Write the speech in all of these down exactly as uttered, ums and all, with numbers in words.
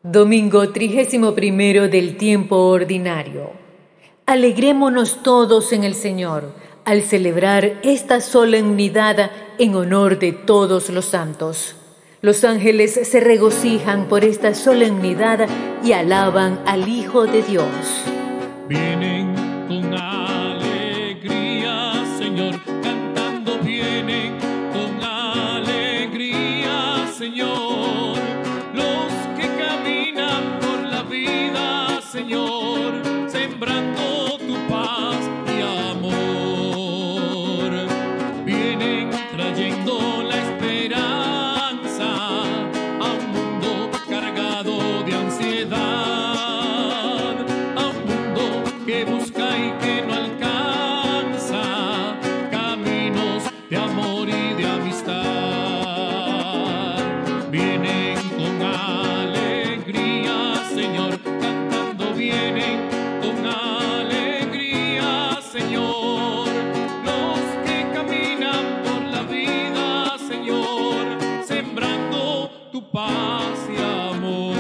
Domingo trigésimo primero del tiempo ordinario. Alegrémonos todos en el Señor al celebrar esta solemnidad en honor de todos los santos. Los ángeles se regocijan por esta solemnidad y alaban al Hijo de Dios. Vienen con alegría, Señor, cantando vienen con alegría, Señor. Los que caminan por la vida, Señor, sembrando tu paz y amor. Vienen trayendo la esperanza a un mundo cargado de ansiedad, a un mundo que busca y que no alcanza caminos de amor y de amistad. Vienen con alegría, Señor, cantando vienen con alegría, Señor. Los que caminan por la vida, Señor, sembrando tu paz y amor.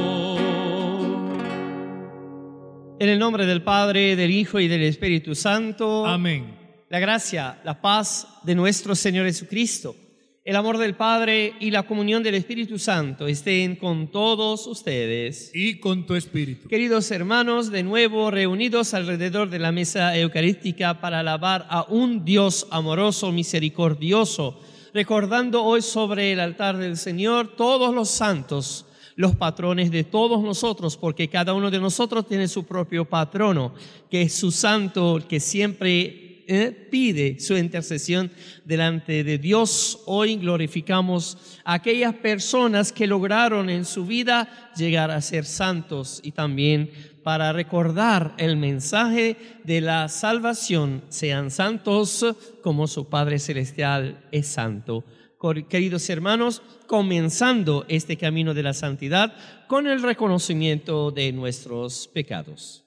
En el nombre del Padre, del Hijo y del Espíritu Santo. Amén. La gracia, la paz de nuestro Señor Jesucristo, el amor del Padre y la comunión del Espíritu Santo estén con todos ustedes. Y con tu espíritu. Queridos hermanos, de nuevo reunidos alrededor de la mesa eucarística para alabar a un Dios amoroso, misericordioso, recordando hoy sobre el altar del Señor todos los santos, los patrones de todos nosotros, porque cada uno de nosotros tiene su propio patrono, que es su santo, que siempre eh, pide su intercesión delante de Dios. Hoy glorificamos a aquellas personas que lograron en su vida llegar a ser santos, y también para recordar el mensaje de la salvación: sean santos como su Padre Celestial es santo. Queridos hermanos, comenzando este camino de la santidad con el reconocimiento de nuestros pecados.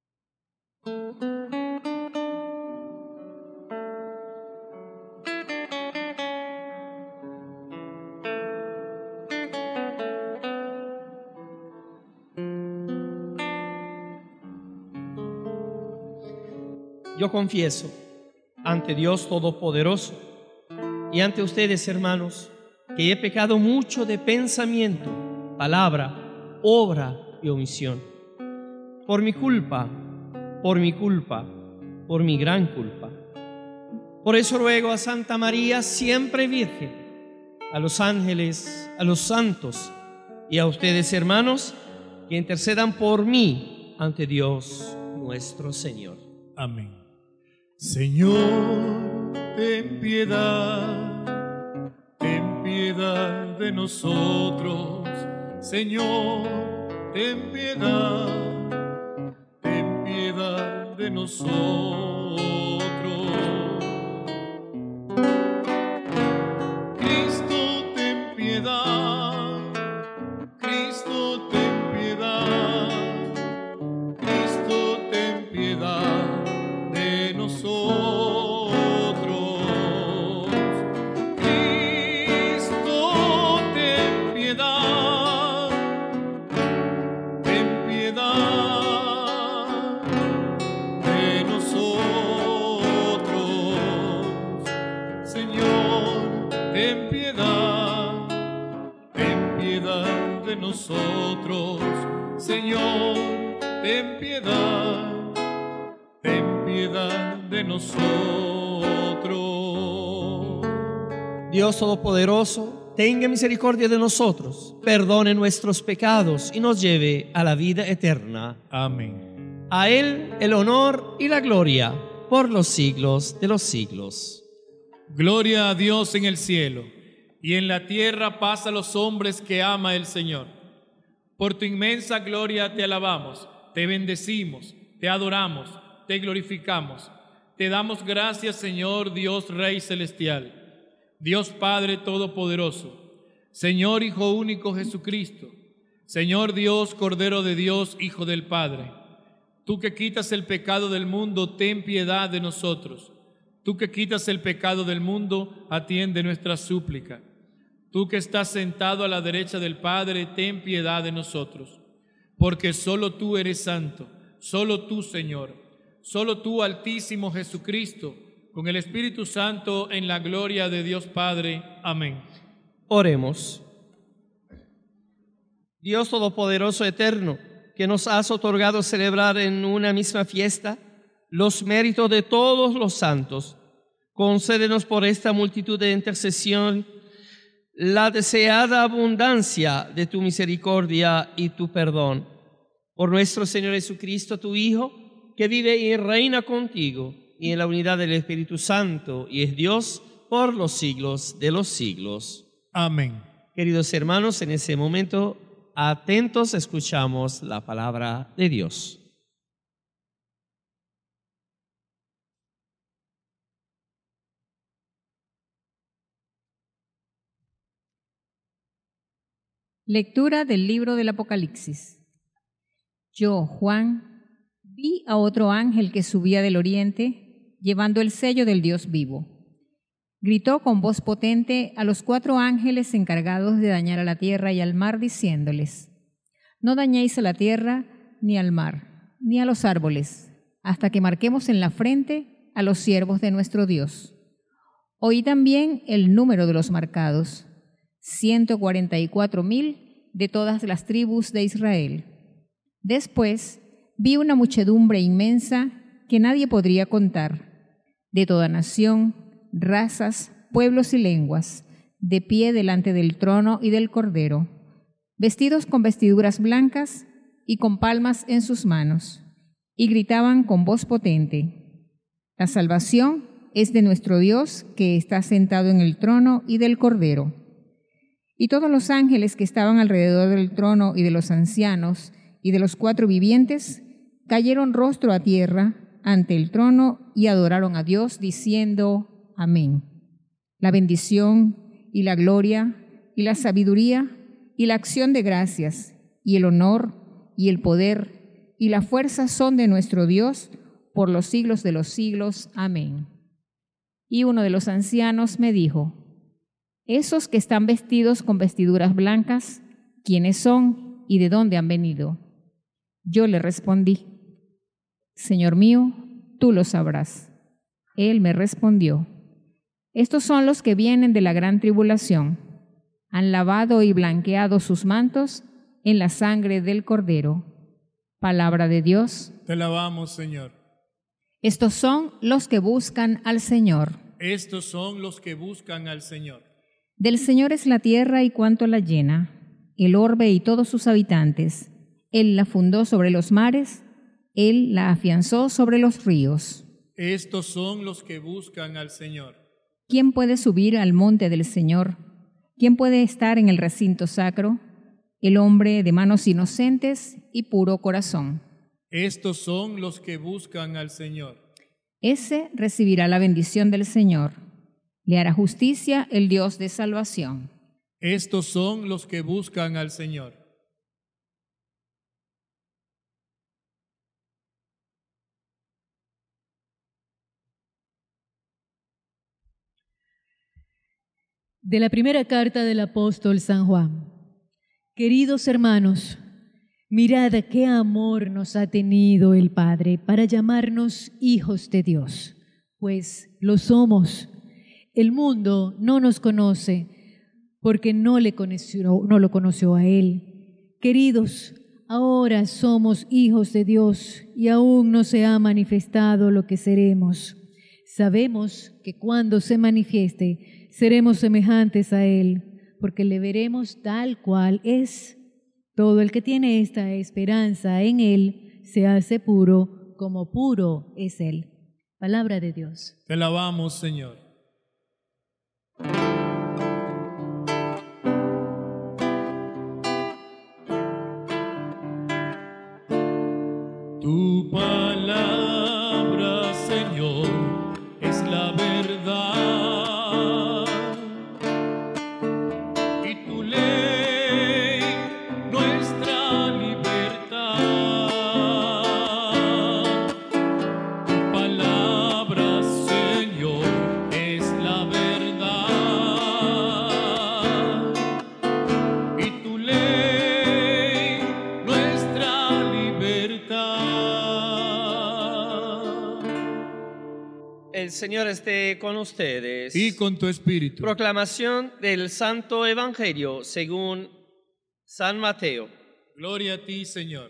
Yo confieso ante Dios Todopoderoso y ante ustedes, hermanos, que he pecado mucho de pensamiento, palabra, obra y omisión. Por mi culpa, por mi culpa, por mi gran culpa. Por eso ruego a Santa María, siempre Virgen, a los ángeles, a los santos y a ustedes, hermanos, que intercedan por mí ante Dios nuestro Señor. Amén. Señor, ten piedad, ten piedad de nosotros. Señor, ten piedad, ten piedad de nosotros. Cristo, ten piedad, Cristo, ten piedad, Cristo, ten piedad de nosotros. Cristo, ten piedad, ten piedad de nosotros. Señor, ten piedad, ten piedad de nosotros. Señor, ten piedad, ten piedad de nosotros. Dios Todopoderoso, tenga misericordia de nosotros, perdone nuestros pecados y nos lleve a la vida eterna. Amén. A Él el honor y la gloria por los siglos de los siglos. Gloria a Dios en el cielo, y en la tierra paz a los hombres que ama el Señor. Por tu inmensa gloria te alabamos, te bendecimos, te adoramos, te glorificamos. Te damos gracias, Señor Dios Rey Celestial, Dios Padre Todopoderoso, Señor Hijo único Jesucristo, Señor Dios, Cordero de Dios, Hijo del Padre. Tú que quitas el pecado del mundo, ten piedad de nosotros. Tú que quitas el pecado del mundo, atiende nuestra súplica. Tú que estás sentado a la derecha del Padre, ten piedad de nosotros. Porque solo tú eres santo, solo tú, Señor, solo tú, Altísimo Jesucristo, con el Espíritu Santo, en la gloria de Dios Padre. Amén. Oremos. Dios Todopoderoso Eterno, que nos has otorgado celebrar en una misma fiesta los méritos de todos los santos, concédenos por esta multitud de intercesión la deseada abundancia de tu misericordia y tu perdón. Por nuestro Señor Jesucristo, tu Hijo, que vive y reina contigo y en la unidad del Espíritu Santo y es Dios por los siglos de los siglos. Amén. Queridos hermanos, en ese momento, atentos, escuchamos la palabra de Dios. Lectura del libro del Apocalipsis. Yo, Juan, vi a otro ángel que subía del oriente, llevando el sello del Dios vivo. Gritó con voz potente a los cuatro ángeles encargados de dañar a la tierra y al mar, diciéndoles: no dañéis a la tierra, ni al mar, ni a los árboles, hasta que marquemos en la frente a los siervos de nuestro Dios. Oí también el número de los marcados, ciento cuarenta y cuatro mil de todas las tribus de Israel. Después vi una muchedumbre inmensa que nadie podría contar, de toda nación, razas, pueblos y lenguas, de pie delante del trono y del Cordero, vestidos con vestiduras blancas y con palmas en sus manos, y gritaban con voz potente: la salvación es de nuestro Dios, que está sentado en el trono y del Cordero. Y todos los ángeles que estaban alrededor del trono y de los ancianos y de los cuatro vivientes cayeron rostro a tierra ante el trono y adoraron a Dios, diciendo: amén. La bendición y la gloria y la sabiduría y la acción de gracias y el honor y el poder y la fuerza son de nuestro Dios por los siglos de los siglos. Amén. Y uno de los ancianos me dijo: esos que están vestidos con vestiduras blancas, ¿quiénes son y de dónde han venido? Yo le respondí: Señor mío, tú lo sabrás. Él me respondió: estos son los que vienen de la gran tribulación. Han lavado y blanqueado sus mantos en la sangre del Cordero. Palabra de Dios. Te alabamos, Señor. Estos son los que buscan al Señor. Estos son los que buscan al Señor. Del Señor es la tierra y cuanto la llena, el orbe y todos sus habitantes. Él la fundó sobre los mares, Él la afianzó sobre los ríos. Estos son los que buscan al Señor. ¿Quién puede subir al monte del Señor? ¿Quién puede estar en el recinto sacro? El hombre de manos inocentes y puro corazón. Estos son los que buscan al Señor. Ese recibirá la bendición del Señor. Le hará justicia el Dios de salvación. Estos son los que buscan al Señor. De la primera carta del apóstol San Juan. Queridos hermanos, mirad qué amor nos ha tenido el Padre para llamarnos hijos de Dios, pues lo somos. El mundo no nos conoce porque no le conoció, no lo conoció a Él. Queridos, ahora somos hijos de Dios y aún no se ha manifestado lo que seremos. Sabemos que cuando se manifieste seremos semejantes a Él, porque le veremos tal cual es. Todo el que tiene esta esperanza en Él se hace puro, como puro es Él. Palabra de Dios. Te alabamos, Señor. Tu palabra, Señor, es la verdad, y tu ley nuestra libertad. Tu palabra, Señor, es la verdad, El Señor esté con ustedes. Y con tu espíritu. Proclamación del Santo Evangelio según San Mateo. Gloria a ti, Señor.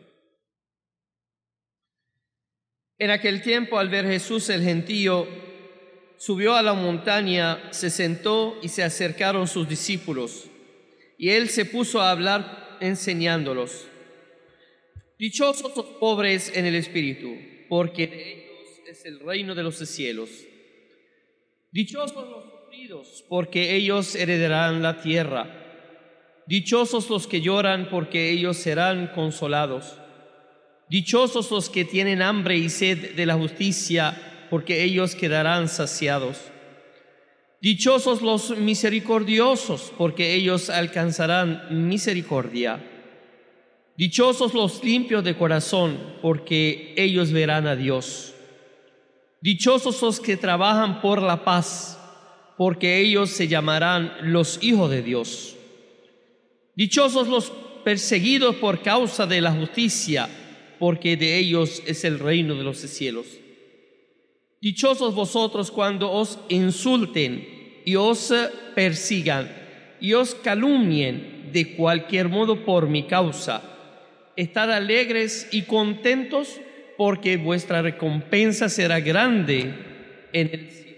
En aquel tiempo, al ver Jesús el gentío, subió a la montaña, se sentó y se acercaron sus discípulos. Y él se puso a hablar enseñándolos. Dichosos los pobres en el espíritu, porque de ellos es el reino de los cielos. Dichosos los sufridos, porque ellos heredarán la tierra. Dichosos los que lloran, porque ellos serán consolados. Dichosos los que tienen hambre y sed de la justicia, porque ellos quedarán saciados. Dichosos los misericordiosos, porque ellos alcanzarán misericordia. Dichosos los limpios de corazón, porque ellos verán a Dios. Dichosos los que trabajan por la paz, porque ellos se llamarán los hijos de Dios. Dichosos los perseguidos por causa de la justicia, porque de ellos es el reino de los cielos. Dichosos vosotros cuando os insulten y os persigan y os calumnien de cualquier modo por mi causa. Estad alegres y contentos, porque vuestra recompensa será grande en el cielo.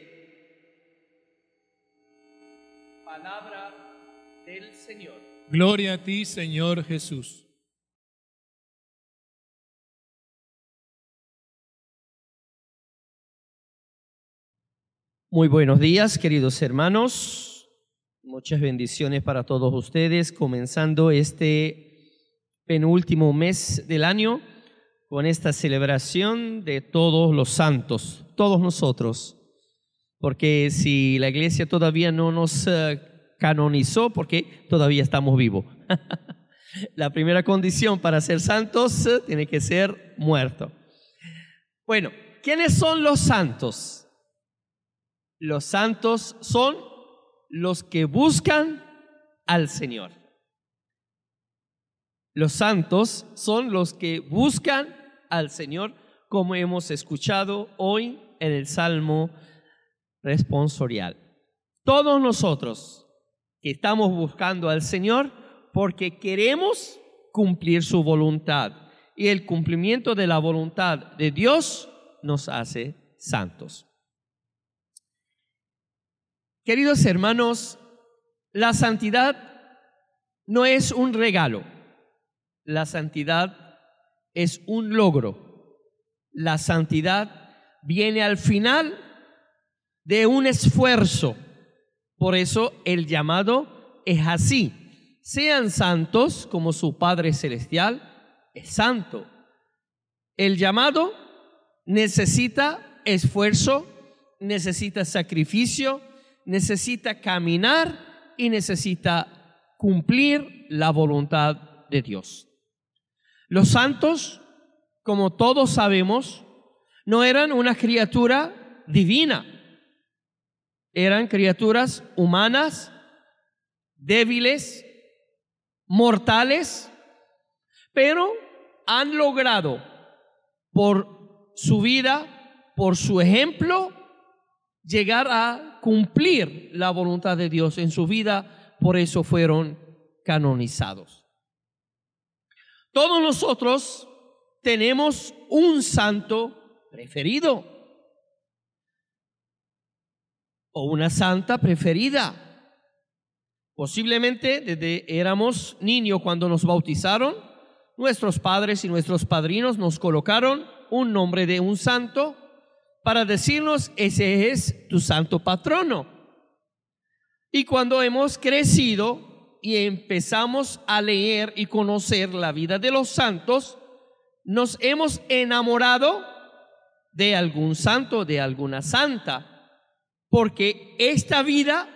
Palabra del Señor. Gloria a ti, Señor Jesús. Muy buenos días, queridos hermanos. Muchas bendiciones para todos ustedes, comenzando este penúltimo mes del año con esta celebración de todos los santos, todos nosotros, porque si la iglesia todavía no nos uh, canonizó, porque todavía estamos vivos. La primera condición para ser santos uh, tiene que ser muerto. Bueno, ¿quiénes son los santos? Los santos son los que buscan al Señor. Los santos son los que buscan al Señor, como hemos escuchado hoy en el Salmo responsorial. Todos nosotros que estamos buscando al Señor porque queremos cumplir su voluntad, y el cumplimiento de la voluntad de Dios nos hace santos. Queridos hermanos, la santidad no es un regalo. La santidad es un logro. La santidad viene al final de un esfuerzo. Por eso el llamado es así: sean santos como su Padre Celestial es santo. El llamado necesita esfuerzo, necesita sacrificio, necesita caminar y necesita cumplir la voluntad de Dios. Los santos, como todos sabemos, no eran una criatura divina. Eran criaturas humanas, débiles, mortales, pero han logrado por su vida, por su ejemplo, llegar a cumplir la voluntad de Dios en su vida. Por eso fueron canonizados. Todos nosotros tenemos un santo preferido o una santa preferida. Posiblemente desde éramos niños cuando nos bautizaron, nuestros padres y nuestros padrinos nos colocaron un nombre de un santo para decirnos: ese es tu santo patrono. Y cuando hemos crecido y empezamos a leer y conocer la vida de los santos, nos hemos enamorado de algún santo, de alguna santa, porque esta vida,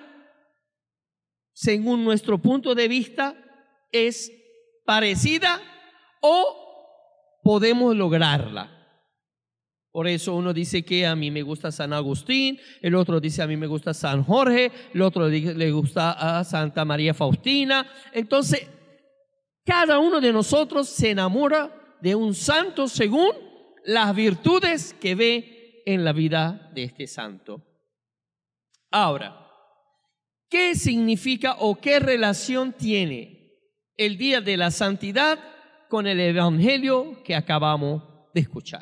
según nuestro punto de vista, es parecida o podemos lograrla. Por eso uno dice que a mí me gusta San Agustín, el otro dice a mí me gusta San Jorge, el otro le gusta a Santa María Faustina. Entonces, cada uno de nosotros se enamora de un santo según las virtudes que ve en la vida de este santo. Ahora, ¿qué significa o qué relación tiene el Día de la Santidad con el Evangelio que acabamos de escuchar?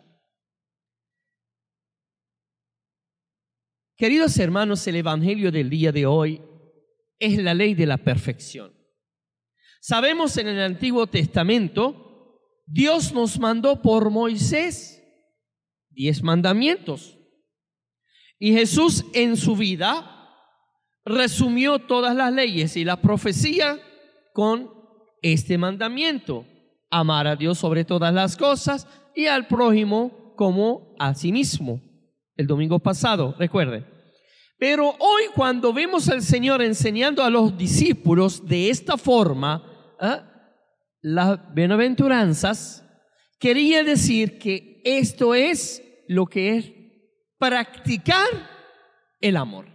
Queridos hermanos, el Evangelio del día de hoy es la ley de la perfección. Sabemos en el Antiguo Testamento, Dios nos mandó por Moisés diez mandamientos. Y Jesús en su vida resumió todas las leyes y la profecía con este mandamiento: amar a Dios sobre todas las cosas y al prójimo como a sí mismo. El domingo pasado, recuerden. Pero hoy, cuando vemos al Señor enseñando a los discípulos de esta forma, ¿eh? las bienaventuranzas, quería decir que esto es lo que es practicar el amor.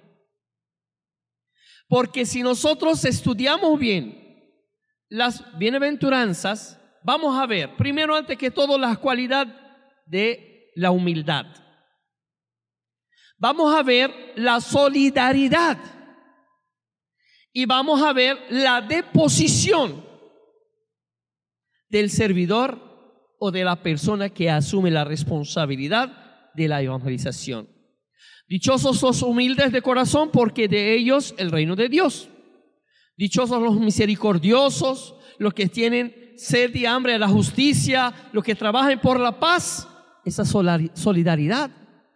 Porque si nosotros estudiamos bien las bienaventuranzas, vamos a ver, primero, antes que todo, la cualidad de la humildad. Vamos a ver la solidaridad y vamos a ver la deposición del servidor o de la persona que asume la responsabilidad de la evangelización. Dichosos los humildes de corazón, porque de ellos el reino de Dios. Dichosos los misericordiosos, los que tienen sed y hambre de la justicia, los que trabajan por la paz, esa solidaridad.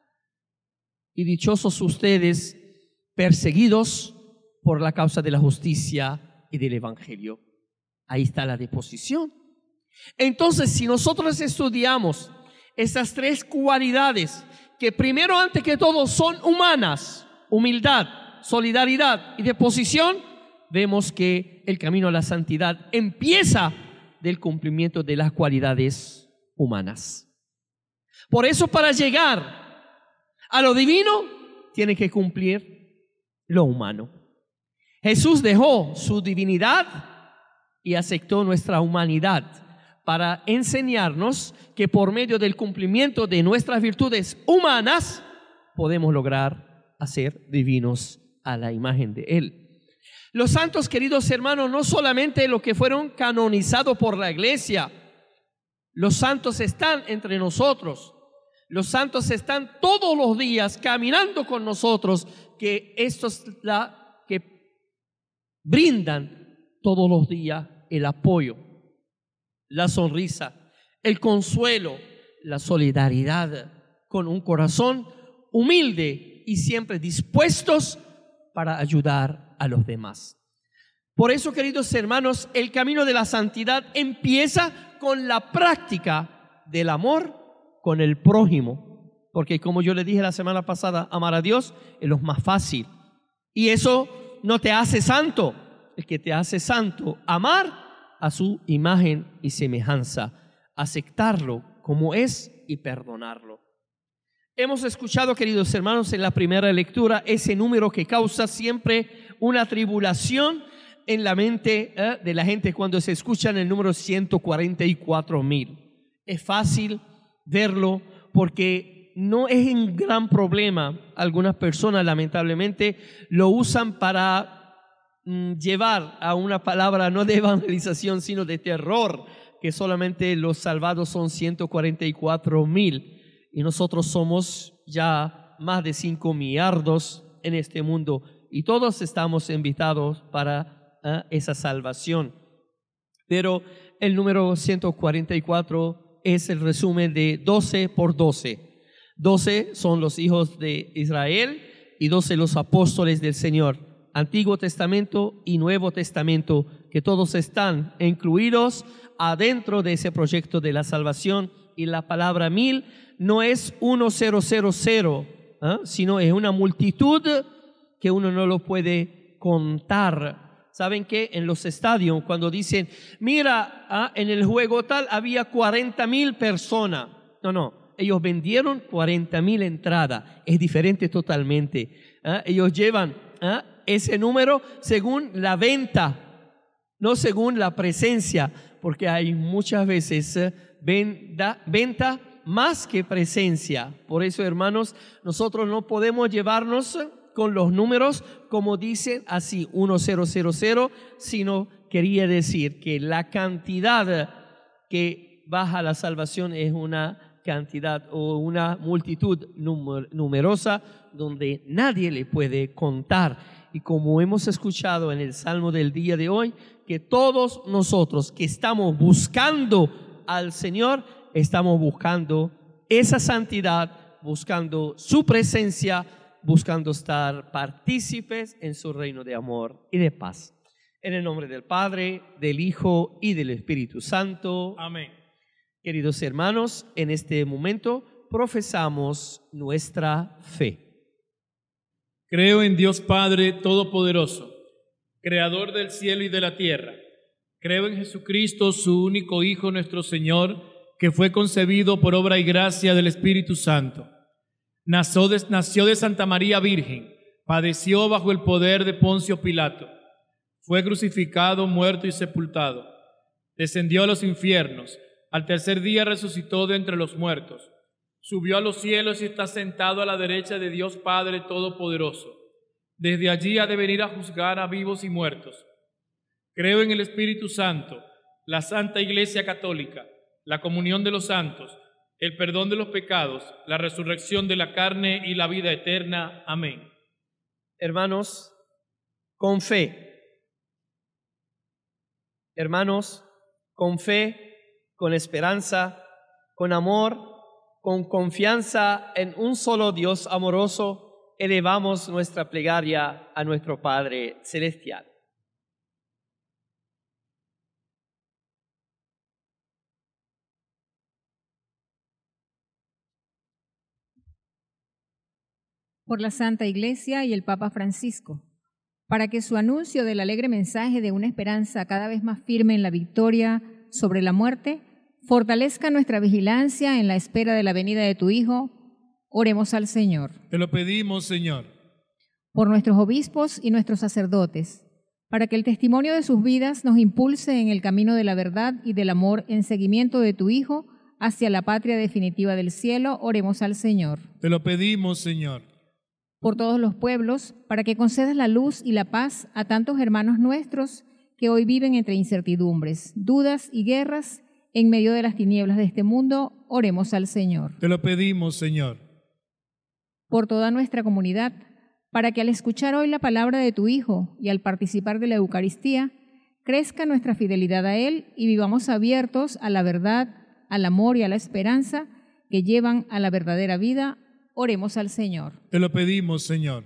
Y dichosos ustedes perseguidos por la causa de la justicia y del evangelio. Ahí está la deposición. Entonces, si nosotros estudiamos estas tres cualidades, que primero, antes que todo, son humanas: humildad, solidaridad y deposición, vemos que el camino a la santidad empieza del cumplimiento de las cualidades humanas. Por eso, para llegar a lo divino, tiene que cumplir lo humano. Jesús dejó su divinidad y aceptó nuestra humanidad para enseñarnos que por medio del cumplimiento de nuestras virtudes humanas podemos lograr hacer divinos a la imagen de Él. Los santos, queridos hermanos, no solamente los que fueron canonizados por la iglesia, los santos están entre nosotros. Los santos están todos los días caminando con nosotros, que estos la que brindan todos los días el apoyo, la sonrisa, el consuelo, la solidaridad, con un corazón humilde y siempre dispuestos para ayudar a los demás. Por eso, queridos hermanos, el camino de la santidad empieza con la práctica del amor con el prójimo, porque como yo le dije la semana pasada, amar a Dios es lo más fácil, y eso no te hace santo. El que te hace santo, amar a su imagen y semejanza, aceptarlo como es y perdonarlo. Hemos escuchado, queridos hermanos, en la primera lectura ese número que causa siempre una tribulación en la mente ¿eh? de la gente cuando se escucha el número ciento cuarenta y cuatro mil. Es fácil verlo porque no es un gran problema. Algunas personas lamentablemente lo usan para mm, llevar a una palabra no de evangelización sino de terror, que solamente los salvados son ciento cuarenta y cuatro mil y nosotros somos ya más de cinco millardos en este mundo y todos estamos invitados para uh, esa salvación. Pero el número ciento cuarenta y cuatro es el resumen de doce por doce. doce son los hijos de Israel y doce los apóstoles del Señor. Antiguo Testamento y Nuevo Testamento, que todos están incluidos adentro de ese proyecto de la salvación. Y la palabra mil no es uno cero cero cero, ¿eh? sino es una multitud que uno no lo puede contar. ¿Saben qué? En los estadios, cuando dicen, mira, ah, en el juego tal había cuarenta mil personas. No, no, ellos vendieron cuarenta mil entradas. Es diferente totalmente. ¿Ah? Ellos llevan ¿ah? ese número según la venta, no según la presencia, porque hay muchas veces eh, venta, venta más que presencia. Por eso, hermanos, nosotros no podemos llevarnos con los números como dicen así, uno cero cero cero, sino quería decir que la cantidad que baja la salvación es una cantidad o una multitud numer- numerosa donde nadie le puede contar. Y como hemos escuchado en el Salmo del día de hoy, que todos nosotros que estamos buscando al Señor, estamos buscando esa santidad, buscando su presencia, buscando estar partícipes en su reino de amor y de paz. En el nombre del Padre, del Hijo y del Espíritu Santo. Amén. Queridos hermanos, en este momento profesamos nuestra fe. Creo en Dios Padre Todopoderoso, Creador del cielo y de la tierra. Creo en Jesucristo, su único Hijo, nuestro Señor, que fue concebido por obra y gracia del Espíritu Santo. Nació de, nació de Santa María Virgen, padeció bajo el poder de Poncio Pilato, fue crucificado, muerto y sepultado. Descendió a los infiernos, al tercer día resucitó de entre los muertos. Subió a los cielos y está sentado a la derecha de Dios Padre Todopoderoso. Desde allí ha de venir a juzgar a vivos y muertos. Creo en el Espíritu Santo, la Santa Iglesia Católica, la comunión de los santos, el perdón de los pecados, la resurrección de la carne y la vida eterna. Amén. Hermanos, con fe. Hermanos, con fe, con esperanza, con amor, con confianza en un solo Dios amoroso, elevamos nuestra plegaria a nuestro Padre Celestial. Por la Santa Iglesia y el Papa Francisco, para que su anuncio del alegre mensaje de una esperanza cada vez más firme en la victoria sobre la muerte fortalezca nuestra vigilancia en la espera de la venida de tu Hijo. Oremos al Señor. Te lo pedimos, Señor. Por nuestros obispos y nuestros sacerdotes, para que el testimonio de sus vidas nos impulse en el camino de la verdad y del amor en seguimiento de tu Hijo hacia la patria definitiva del cielo. Oremos al Señor. Te lo pedimos, Señor. Por todos los pueblos, para que concedas la luz y la paz a tantos hermanos nuestros que hoy viven entre incertidumbres, dudas y guerras en medio de las tinieblas de este mundo. Oremos al Señor. Te lo pedimos, Señor. Por toda nuestra comunidad, para que al escuchar hoy la palabra de tu Hijo y al participar de la Eucaristía, crezca nuestra fidelidad a Él y vivamos abiertos a la verdad, al amor y a la esperanza que llevan a la verdadera vida. Oremos al Señor. Te lo pedimos, Señor.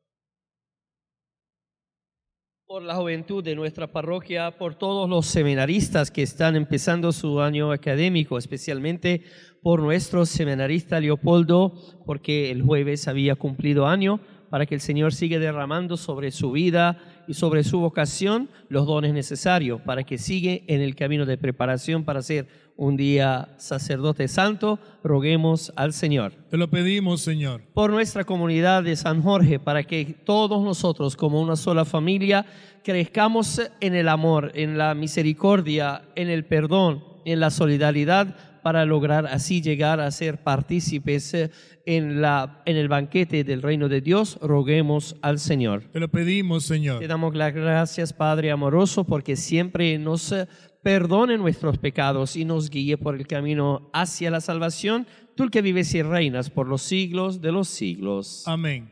Por la juventud de nuestra parroquia, por todos los seminaristas que están empezando su año académico, especialmente por nuestro seminarista Leopoldo, porque el jueves había cumplido año, para que el Señor siga derramando sobre su vida y sobre su vocación los dones necesarios, para que siga en el camino de preparación para ser un día sacerdote santo. Roguemos al Señor. Te lo pedimos, Señor. Por nuestra comunidad de San Jorge, para que todos nosotros como una sola familia crezcamos en el amor, en la misericordia, en el perdón, en la solidaridad, para lograr así llegar a ser partícipes en, la, en el banquete del reino de Dios. Roguemos al Señor. Te lo pedimos, Señor. Te damos las gracias, Padre amoroso, porque siempre nos perdone nuestros pecados y nos guíe por el camino hacia la salvación, tú el que vives y reinas por los siglos de los siglos. Amén.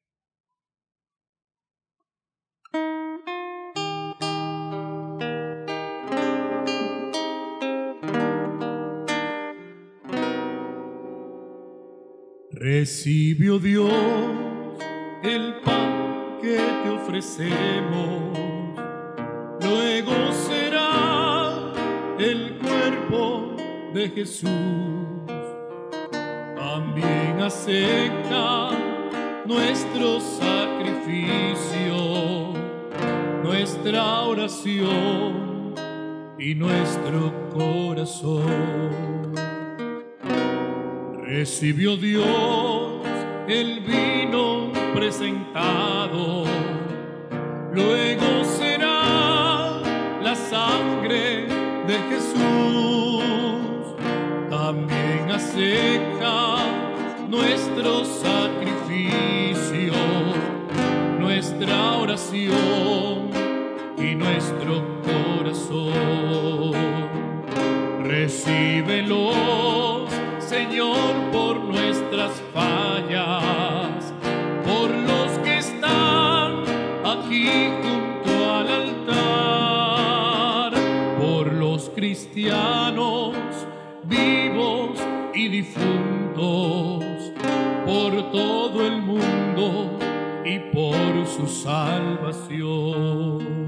Recibe, oh Dios, el pan que te ofrecemos, luego será el cuerpo de Jesús. También acepta nuestro sacrificio, nuestra oración y nuestro corazón. Recibió Dios el vino presentado, luego será la sangre de Jesús. También acepta Recíbelos, Señor, por nuestras fallas, por los que están aquí junto al altar, por los cristianos vivos y difuntos, por todo el mundo y por su salvación.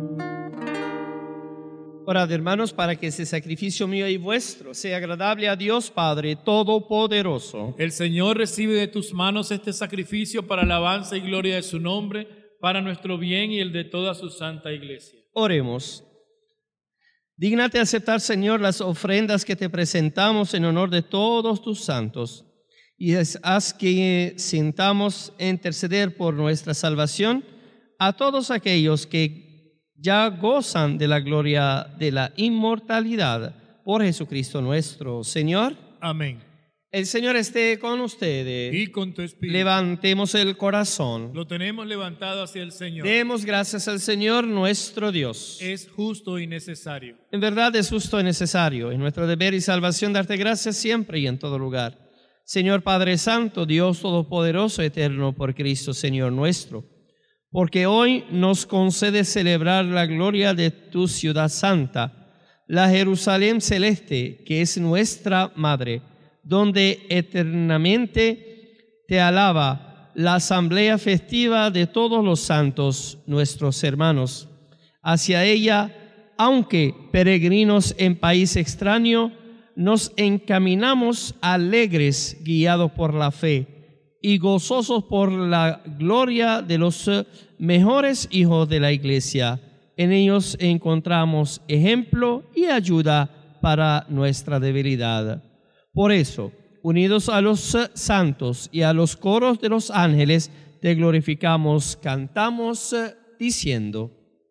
Orad, hermanos, para que ese sacrificio mío y vuestro sea agradable a Dios Padre Todopoderoso. El Señor recibe de tus manos este sacrificio para alabanza y gloria de su nombre, para nuestro bien y el de toda su santa iglesia. Oremos. Dígnate aceptar, Señor, las ofrendas que te presentamos en honor de todos tus santos, y haz que sintamos interceder por nuestra salvación a todos aquellos que ya gozan de la gloria de la inmortalidad por Jesucristo nuestro Señor. Amén. El Señor esté con ustedes. Y con tu espíritu. Levantemos el corazón. Lo tenemos levantado hacia el Señor. Demos gracias al Señor nuestro Dios. Es justo y necesario. En verdad es justo y necesario. Es nuestro deber y salvación darte gracias siempre y en todo lugar. Señor Padre Santo, Dios Todopoderoso, eterno, por Cristo, Señor nuestro, porque hoy nos concede celebrar la gloria de tu ciudad santa, la Jerusalén celeste, que es nuestra madre, donde eternamente te alaba la asamblea festiva de todos los santos, nuestros hermanos. Hacia ella, aunque peregrinos en país extraño, nos encaminamos alegres, guiados por la fe, y gozosos por la gloria de los mejores hijos de la Iglesia. En ellos encontramos ejemplo y ayuda para nuestra debilidad. Por eso, unidos a los santos y a los coros de los ángeles, te glorificamos, cantamos diciendo: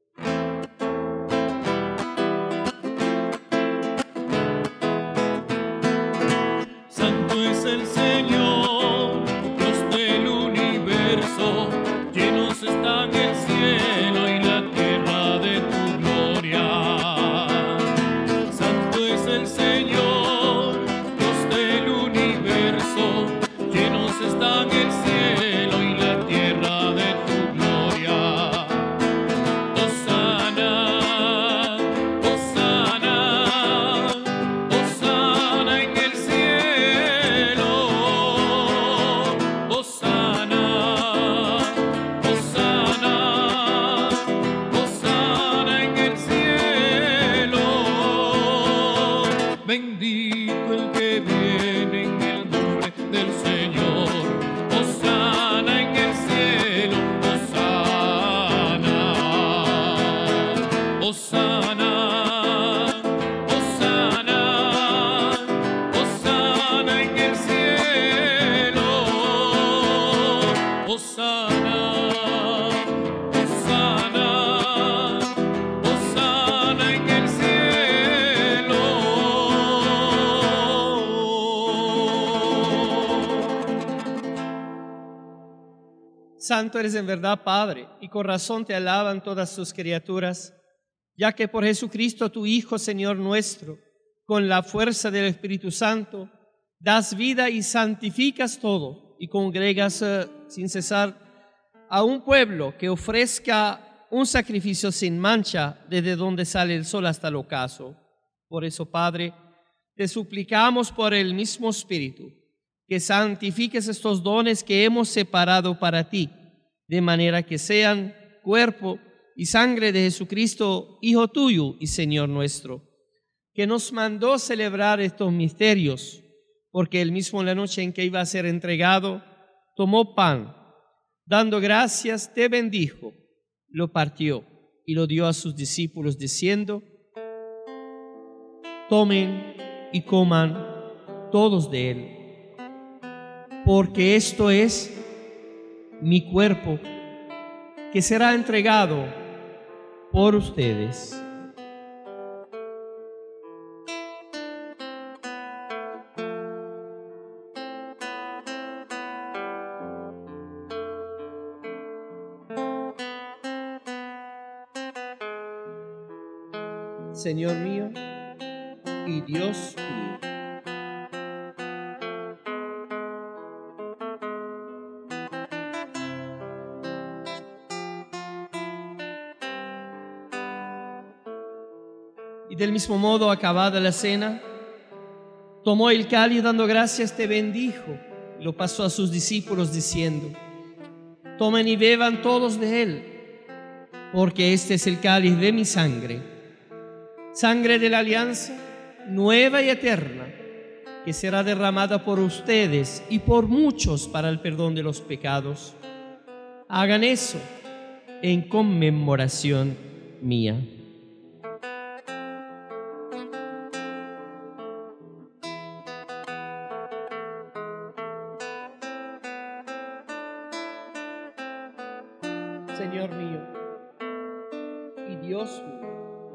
Santo es el Señor, Dios del universo, llenos están el cielo y la tierra de tu gloria. Santo es el Señor, Dios del universo, llenos están el cielo y la tierra de tu gloria. Hosana, Hosana, Hosana en el cielo. Hosana, Hosana, Hosana en el cielo. Bendito el que viene en el nombre del Señor. Hosana en el cielo. Hosana, Hosana, Hosana, Hosana en el cielo. Hosana, Hosana, Hosana en el cielo. Santo eres en verdad, Padre, y con razón te alaban todas tus criaturas, ya que por Jesucristo tu Hijo, Señor nuestro, con la fuerza del Espíritu Santo, das vida y santificas todo, y congregas eh, sin cesar a un pueblo que ofrezca un sacrificio sin mancha desde donde sale el sol hasta el ocaso. Por eso, Padre, te suplicamos por el mismo Espíritu que santifiques estos dones que hemos separado para ti, de manera que sean cuerpo y sangre de Jesucristo, Hijo tuyo y Señor nuestro, que nos mandó celebrar estos misterios, porque él mismo en la noche en que iba a ser entregado, tomó pan, dando gracias, te bendijo, lo partió y lo dio a sus discípulos diciendo: tomen y coman todos de él, porque esto es mi cuerpo, que será entregado por ustedes. Señor mío y Dios mío. Y del mismo modo, acabada la cena, tomó el cáliz, dando gracias, te bendijo, y lo pasó a sus discípulos diciendo: tomen y beban todos de él, porque este es el cáliz de mi sangre, sangre de la alianza nueva y eterna, que será derramada por ustedes y por muchos para el perdón de los pecados. Hagan eso en conmemoración mía. Señor mío y Dios mío.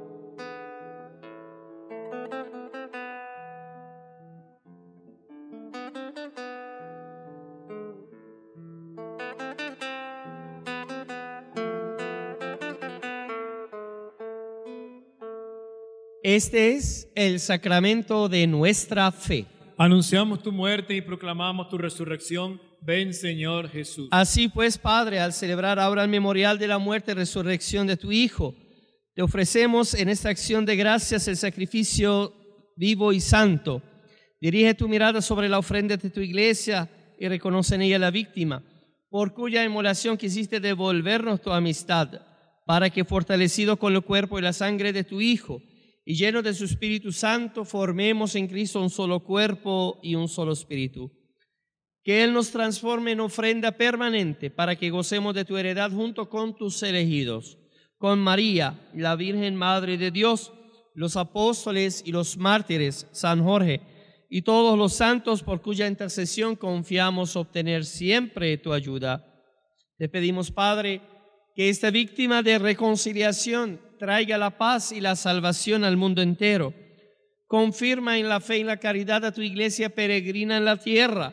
Este es el sacramento de nuestra fe. Anunciamos tu muerte y proclamamos tu resurrección. Ven, Señor Jesús. Así pues, Padre, al celebrar ahora el memorial de la muerte y resurrección de tu Hijo, te ofrecemos en esta acción de gracias el sacrificio vivo y santo. Dirige tu mirada sobre la ofrenda de tu iglesia y reconoce en ella la víctima, por cuya inmolación quisiste devolvernos tu amistad, para que, fortalecido con el cuerpo y la sangre de tu Hijo, y lleno de su Espíritu Santo, formemos en Cristo un solo cuerpo y un solo espíritu. Que Él nos transforme en ofrenda permanente para que gocemos de tu heredad junto con tus elegidos, con María, la Virgen Madre de Dios, los apóstoles y los mártires, San Jorge y todos los santos, por cuya intercesión confiamos obtener siempre tu ayuda. Te pedimos, Padre, que esta víctima de reconciliación traiga la paz y la salvación al mundo entero. Confirma en la fe y la caridad a tu iglesia peregrina en la tierra,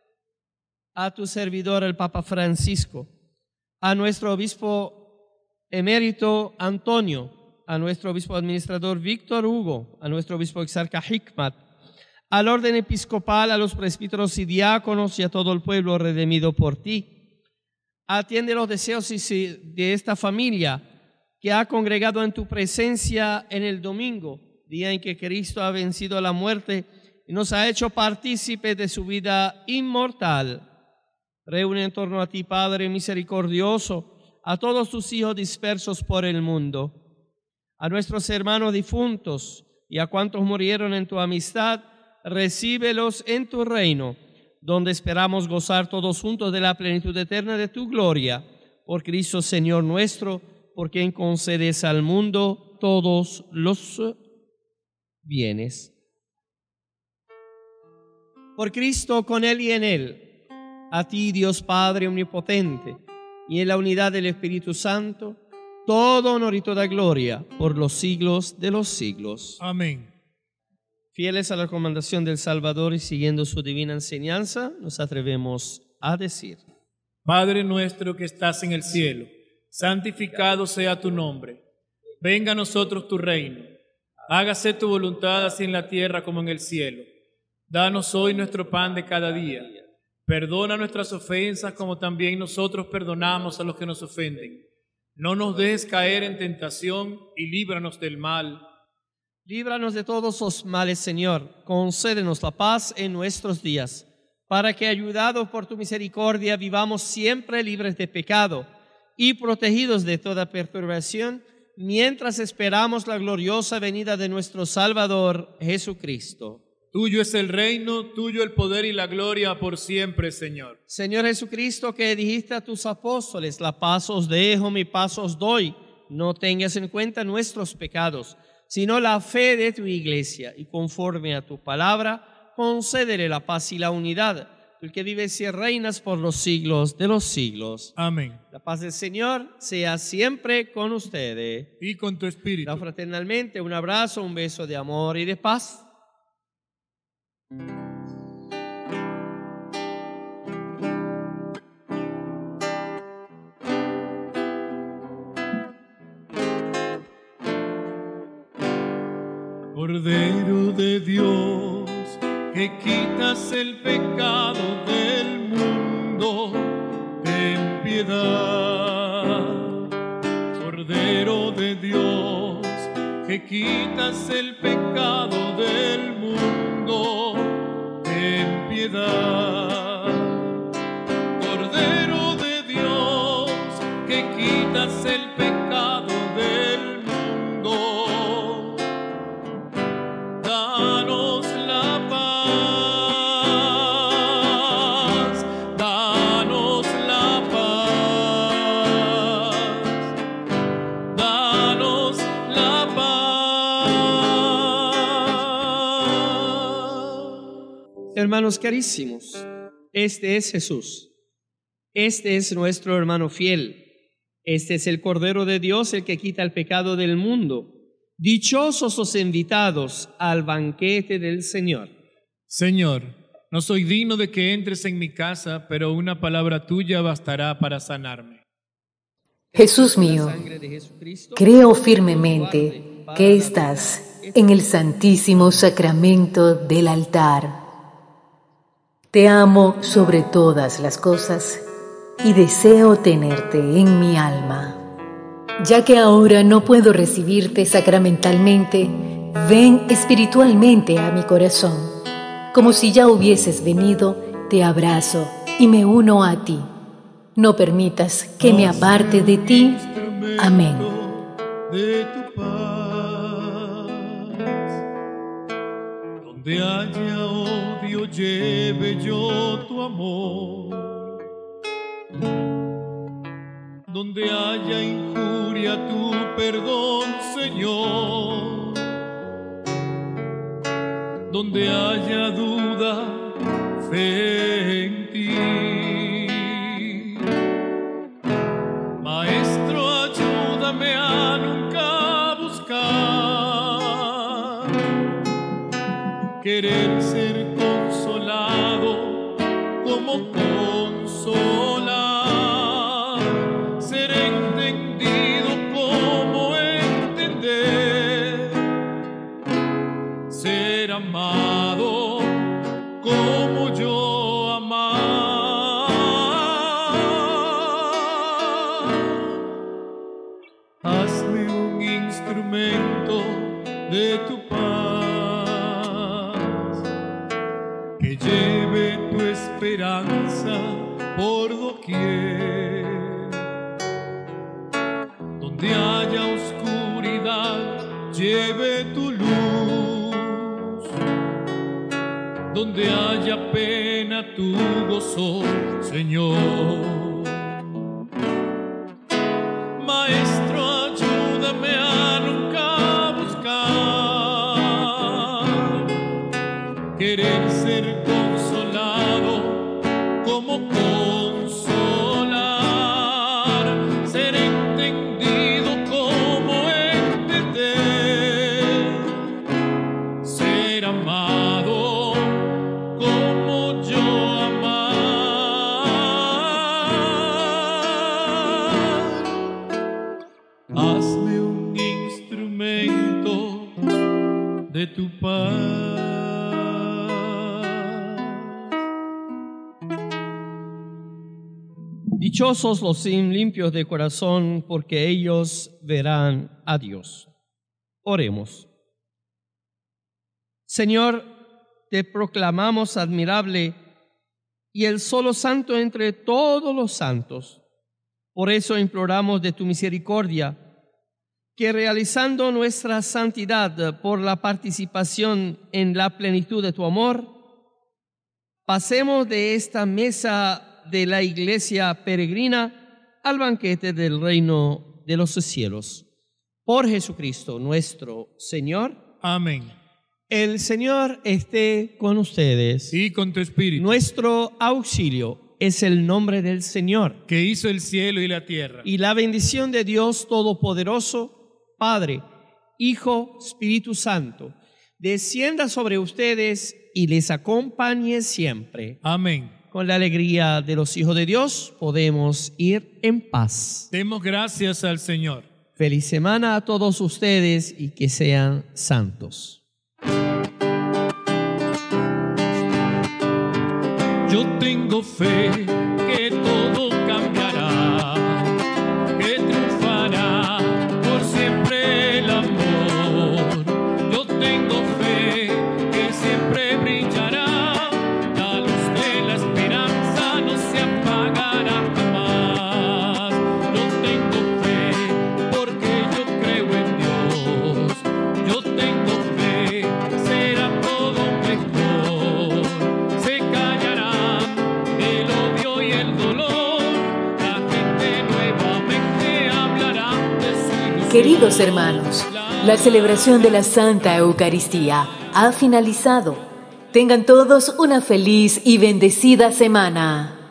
a tu servidor el Papa Francisco, a nuestro obispo emérito Antonio, a nuestro obispo administrador Víctor Hugo, a nuestro obispo exarca Hikmat, al orden episcopal, a los presbíteros y diáconos y a todo el pueblo redimido por ti. Atiende los deseos de esta familia que ha congregado en tu presencia en el domingo, día en que Cristo ha vencido la muerte y nos ha hecho partícipes de su vida inmortal. Reúne en torno a ti, Padre misericordioso, a todos tus hijos dispersos por el mundo, a nuestros hermanos difuntos y a cuantos murieron en tu amistad, recíbelos en tu reino, donde esperamos gozar todos juntos de la plenitud eterna de tu gloria. Por Cristo Señor nuestro, por quien concedes al mundo todos los bienes. Por Cristo, con Él y en Él, a ti, Dios Padre omnipotente, y en la unidad del Espíritu Santo, todo honor y toda gloria por los siglos de los siglos. Amén. Fieles a la recomendación del Salvador y siguiendo su divina enseñanza, nos atrevemos a decir: Padre nuestro que estás en el cielo, santificado sea tu nombre. Venga a nosotros tu reino. Hágase tu voluntad así en la tierra como en el cielo. Danos hoy nuestro pan de cada día. Perdona nuestras ofensas como también nosotros perdonamos a los que nos ofenden. No nos dejes caer en tentación y líbranos del mal. Líbranos de todos los males, Señor. Concédenos la paz en nuestros días, para que, ayudados por tu misericordia, vivamos siempre libres de pecado y protegidos de toda perturbación, mientras esperamos la gloriosa venida de nuestro Salvador, Jesucristo. Tuyo es el reino, tuyo el poder y la gloria por siempre, Señor. Señor Jesucristo, que dijiste a tus apóstoles: la paz os dejo, mi paz os doy. No tengas en cuenta nuestros pecados, sino la fe de tu iglesia, y conforme a tu palabra, concédele la paz y la unidad, tú el que vives y reinas por los siglos de los siglos. Amén. La paz del Señor sea siempre con ustedes. Y con tu espíritu. Da fraternalmente un abrazo, un beso de amor y de paz. Cordero de Dios, que quitas el pecado del mundo, ten piedad. Cordero de Dios, que quitas el pecado del mundo, ten piedad. Cordero de Dios, que quitas el pecado del mundo, danos la paz, danos la paz, danos la paz. Hermanos carísimos, este es Jesús. Este es nuestro hermano fiel. Este es el Cordero de Dios, el que quita el pecado del mundo. Dichosos los invitados al banquete del Señor. Señor, no soy digno de que entres en mi casa, pero una palabra tuya bastará para sanarme. Jesús mío, creo firmemente que estás en el santísimo sacramento del altar. Te amo sobre todas las cosas y deseo tenerte en mi alma. Ya que ahora no puedo recibirte sacramentalmente, ven espiritualmente a mi corazón. Como si ya hubieses venido, te abrazo y me uno a ti. No permitas que me aparte de ti. Amén. De tu paz, donde haya odio, lleve yo tu amor. Donde haya injuria, tu perdón, Señor. Donde haya duda, fe en ti. Maestro, ayúdame a nunca buscar querer ser consolado como consolar, ser entendido como entender, ser amado como yo amar. Hazme un instrumento de tu paz, que lleve tu esperanza por doquier. Donde haya oscuridad, lleve tu luz. Donde haya pena, tu gozo, Señor. Maestro, ayúdame a nunca buscar querer ser consolado como consolar, ser entendido como entender, ser amado como yo amar. Hazme un instrumento de tu paz. Dichosos los limpios de corazón, porque ellos verán a Dios. Oremos. Señor, te proclamamos admirable y el solo santo entre todos los santos. Por eso imploramos de tu misericordia, que realizando nuestra santidad por la participación en la plenitud de tu amor, pasemos de esta mesa de la iglesia peregrina al banquete del reino de los cielos. Por Jesucristo nuestro Señor. Amén. El Señor esté con ustedes. Y con tu espíritu. Nuestro auxilio es el nombre del Señor, que hizo el cielo y la tierra. y la bendición de Dios Todopoderoso, Padre, Hijo, Espíritu Santo, descienda sobre ustedes y les acompañe siempre. Amén. Con la alegría de los hijos de Dios podemos ir en paz. Demos gracias al Señor. Feliz semana a todos ustedes y que sean santos. Yo tengo fe que todo cambiará, que triunfará por siempre el amor. Yo tengo fe que siempre brillará, la luz de la esperanza no se apagará jamás. Yo tengo fe porque yo creo en Dios. Yo tengo fe, será todo mejor. Se callarán el odio y el dolor. La gente nuevamente hablará de su ilusión. Queridos hermanos, la celebración de la Santa Eucaristía ha finalizado. Tengan todos una feliz y bendecida semana.